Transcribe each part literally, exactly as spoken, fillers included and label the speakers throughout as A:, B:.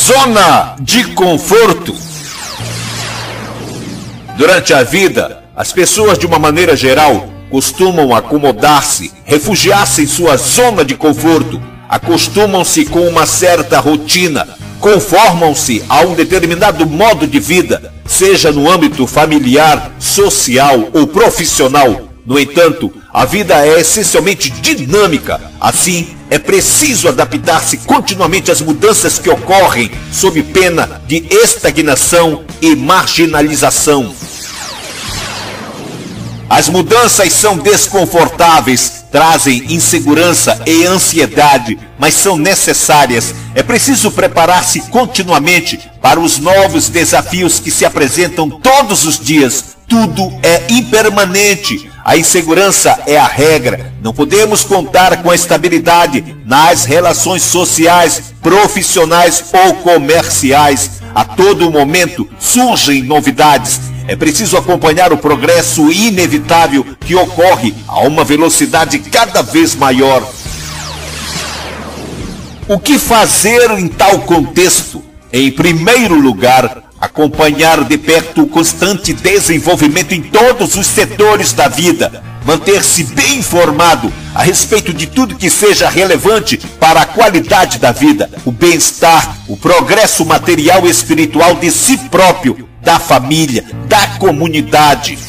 A: Zona de conforto. Durante a vida, as pessoas, de uma maneira geral, costumam acomodar-se, refugiar-se em sua zona de conforto, acostumam-se com uma certa rotina, conformam-se a um determinado modo de vida, seja no âmbito familiar, social ou profissional. No entanto, a vida é essencialmente dinâmica. Assim, é preciso adaptar-se continuamente às mudanças que ocorrem, sob pena de estagnação e marginalização. As mudanças são desconfortáveis, trazem insegurança e ansiedade, mas são necessárias. É preciso preparar-se continuamente para os novos desafios que se apresentam todos os dias. Tudo é impermanente. A insegurança é a regra. Não podemos contar com a estabilidade nas relações sociais, profissionais ou comerciais. A todo momento surgem novidades. É preciso acompanhar o progresso inevitável que ocorre a uma velocidade cada vez maior. O que fazer em tal contexto? Em primeiro lugar, acompanhar de perto o constante desenvolvimento em todos os setores da vida, manter-se bem informado a respeito de tudo que seja relevante para a qualidade da vida, o bem-estar, o progresso material e espiritual de si próprio, da família, da comunidade.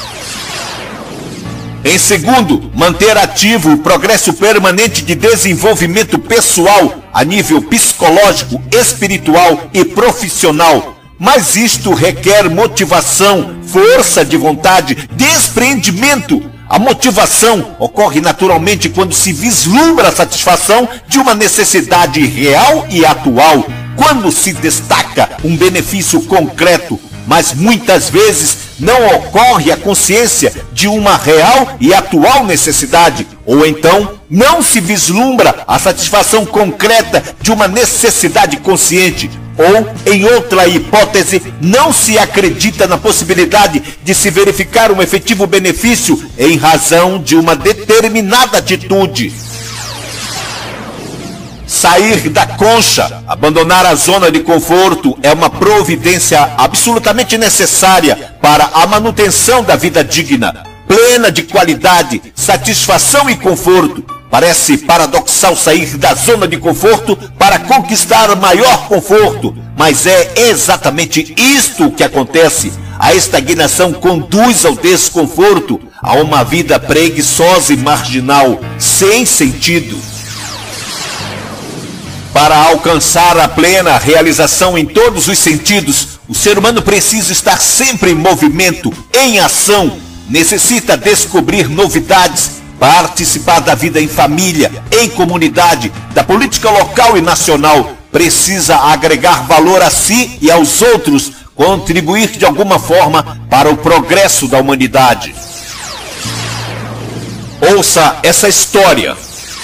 A: Em segundo, manter ativo o progresso permanente de desenvolvimento pessoal a nível psicológico, espiritual e profissional. Mas isto requer motivação, força de vontade, desprendimento. A motivação ocorre naturalmente quando se vislumbra a satisfação de uma necessidade real e atual, quando se destaca um benefício concreto, mas muitas vezes não ocorre a consciência de uma real e atual necessidade, ou então não se vislumbra a satisfação concreta de uma necessidade consciente, ou, em outra hipótese, não se acredita na possibilidade de se verificar um efetivo benefício em razão de uma determinada atitude. Sair da concha, abandonar a zona de conforto é uma providência absolutamente necessária para a manutenção da vida digna, plena de qualidade, satisfação e conforto. Parece paradoxal sair da zona de conforto para conquistar maior conforto, mas é exatamente isto que acontece. A estagnação conduz ao desconforto, a uma vida preguiçosa e marginal, sem sentido. Para alcançar a plena realização em todos os sentidos, o ser humano precisa estar sempre em movimento, em ação. Necessita descobrir novidades, participar da vida em família, em comunidade, da política local e nacional. Precisa agregar valor a si e aos outros, contribuir de alguma forma para o progresso da humanidade. Ouça essa história.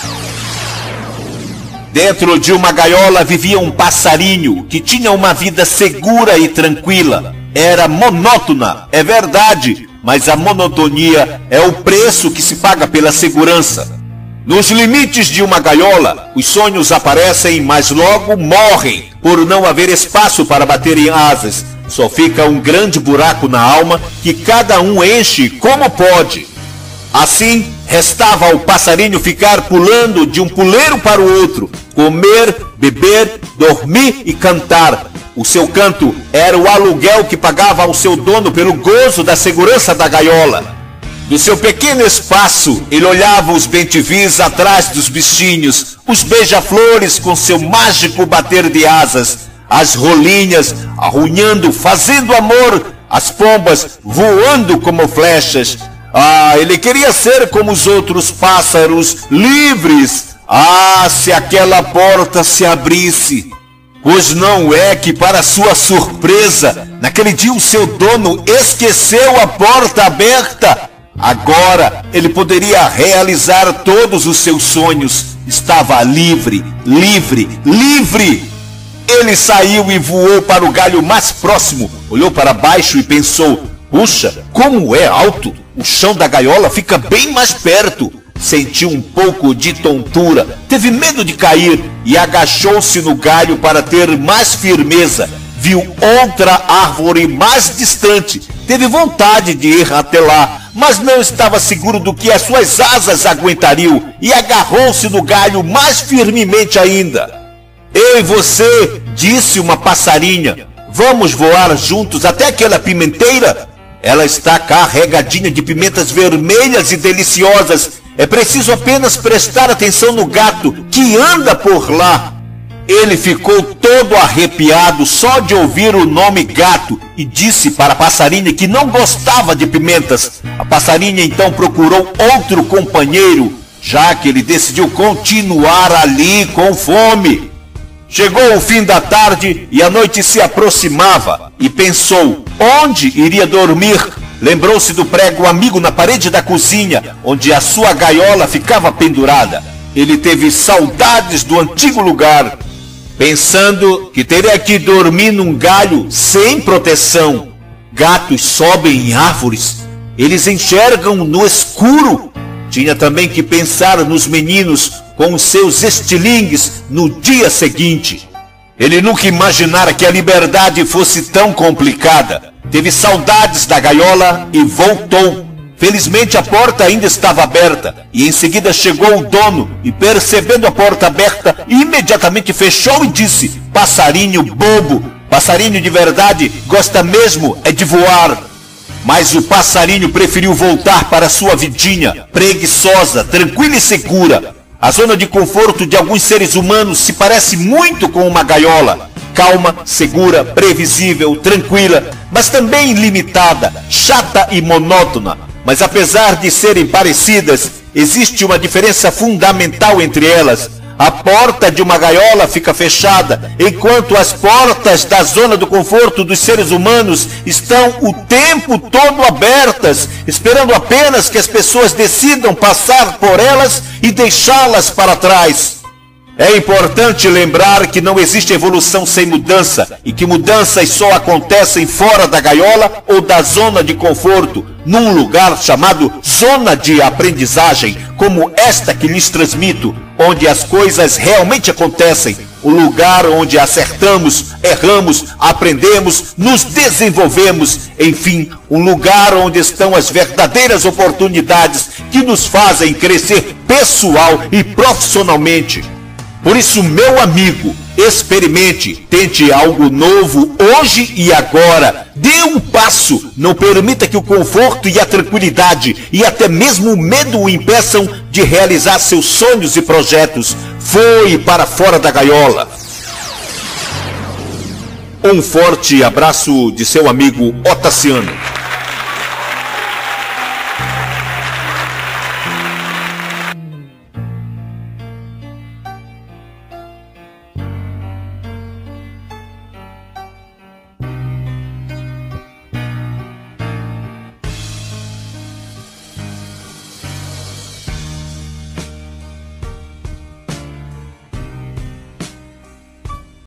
A: Dentro de uma gaiola vivia um passarinho que tinha uma vida segura e tranquila. Era monótona, é verdade, mas a monotonia é o preço que se paga pela segurança. Nos limites de uma gaiola, os sonhos aparecem, mas logo morrem, por não haver espaço para baterem asas. Só fica um grande buraco na alma que cada um enche como pode. Assim, restava ao passarinho ficar pulando de um puleiro para o outro, comer, beber, dormir e cantar. O seu canto era o aluguel que pagava ao seu dono pelo gozo da segurança da gaiola. Do seu pequeno espaço, ele olhava os bem-te-vis atrás dos bichinhos, os beija-flores com seu mágico bater de asas, as rolinhas arrunhando, fazendo amor, as pombas voando como flechas. Ah, ele queria ser como os outros pássaros, livres. Ah, se aquela porta se abrisse. Pois não é que, para sua surpresa, naquele dia o seu dono esqueceu a porta aberta. Agora ele poderia realizar todos os seus sonhos. Estava livre, livre, livre. Ele saiu e voou para o galho mais próximo, olhou para baixo e pensou: puxa, como é alto! O chão da gaiola fica bem mais perto. sentiu um pouco de tontura, teve medo de cair e agachou-se no galho para ter mais firmeza. Viu outra árvore mais distante, teve vontade de ir até lá, mas não estava seguro do que as suas asas aguentariam e agarrou-se no galho mais firmemente ainda. Eu e você, disse uma passarinha, vamos voar juntos até aquela pimenteira? Ela está carregadinha de pimentas vermelhas e deliciosas. É preciso apenas prestar atenção no gato que anda por lá. Ele ficou todo arrepiado só de ouvir o nome gato e disse para a passarinha que não gostava de pimentas. A passarinha então procurou outro companheiro, já que ele decidiu continuar ali com fome. Chegou o fim da tarde e a noite se aproximava e pensou onde iria dormir. Lembrou-se do prego amigo na parede da cozinha, onde a sua gaiola ficava pendurada. Ele teve saudades do antigo lugar, pensando que teria que dormir num galho sem proteção. Gatos sobem em árvores, eles enxergam no escuro. Tinha também que pensar nos meninos com os seus estilingues no dia seguinte. Ele nunca imaginara que a liberdade fosse tão complicada. Teve saudades da gaiola e voltou. Felizmente a porta ainda estava aberta e em seguida chegou o dono e, percebendo a porta aberta, imediatamente fechou e disse: passarinho bobo, passarinho de verdade gosta mesmo é de voar. Mas o passarinho preferiu voltar para sua vidinha, preguiçosa, tranquila e segura. A zona de conforto de alguns seres humanos se parece muito com uma gaiola. Calma, segura, previsível, tranquila, mas também limitada, chata e monótona. Mas apesar de serem parecidas, existe uma diferença fundamental entre elas. A porta de uma gaiola fica fechada, enquanto as portas da zona do conforto dos seres humanos estão o tempo todo abertas, esperando apenas que as pessoas decidam passar por elas e deixá-las para trás. É importante lembrar que não existe evolução sem mudança e que mudanças só acontecem fora da gaiola ou da zona de conforto, num lugar chamado zona de aprendizagem, como esta que lhes transmito, onde as coisas realmente acontecem, o lugar onde acertamos, erramos, aprendemos, nos desenvolvemos, enfim, um lugar onde estão as verdadeiras oportunidades que nos fazem crescer pessoal e profissionalmente. Por isso, meu amigo, experimente, tente algo novo hoje e agora. Dê um passo, não permita que o conforto e a tranquilidade e até mesmo o medo o impeçam de realizar seus sonhos e projetos. Voe para fora da gaiola. Um forte abraço de seu amigo Otaciano.